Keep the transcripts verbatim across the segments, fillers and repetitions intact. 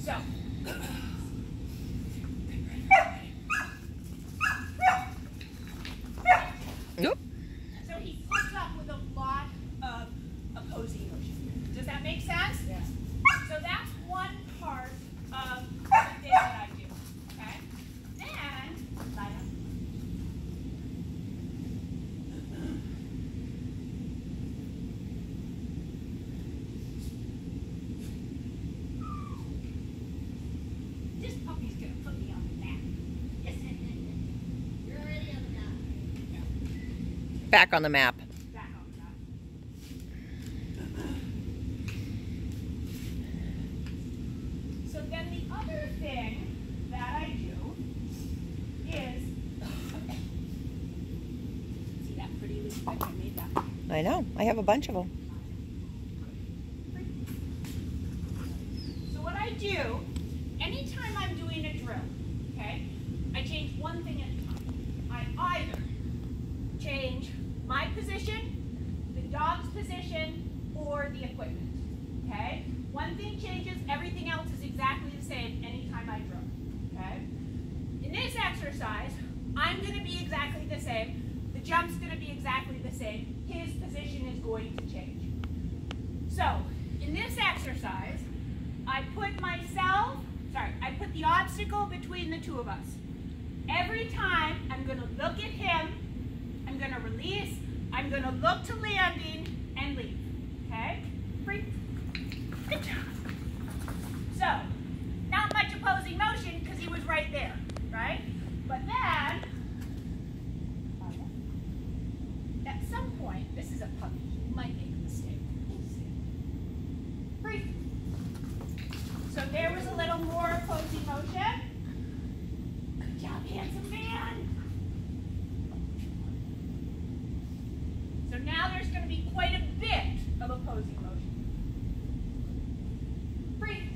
So. Nope. So he puts up with a lot of opposing motion. Does that make sense? Yeah. So that's one part of the thing that I do. Okay? Then, lie down. This puppy's gonna put me on the mat. Yes. You're already on the map. Back on the map. Back on the mat. So then the other thing that I do is, see that pretty loose pipe I made that? I know. I have a bunch of them. So what I do, anytime I'm doing a drill, okay, I change one thing at a time. I either change my position, the dog's position, or the equipment, okay? One thing changes, everything else is exactly the same anytime I drill, okay? In this exercise, I'm gonna be exactly the same, the jump's gonna be exactly the same, his position is going to change. So, in this exercise, I put myself, sorry, I put the obstacle between the two of us. Every time I'm going to look at him, I'm going to release, I'm going to look to landing and leave. Okay? Free. Good job. So, not much opposing motion because he was right there, right? But then, at some point, this is a puppy, he might make a mistake. We'll see. Free. So there was a little more opposing motion. Good job, handsome man. So now there's going to be quite a bit of opposing motion. Free.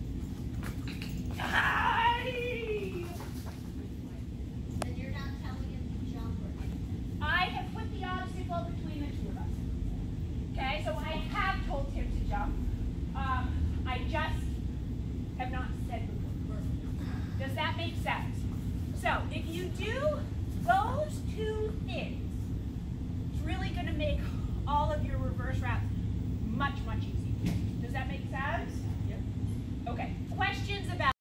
Aye. And you're not telling him to jump or anything. I have put the obstacle between the two of us. Okay, so I have told him to jump. Um, I just have not said before. Does that make sense? So if you do those two things, it's really going to make all of your reverse wraps much, much easier. Does that make sense?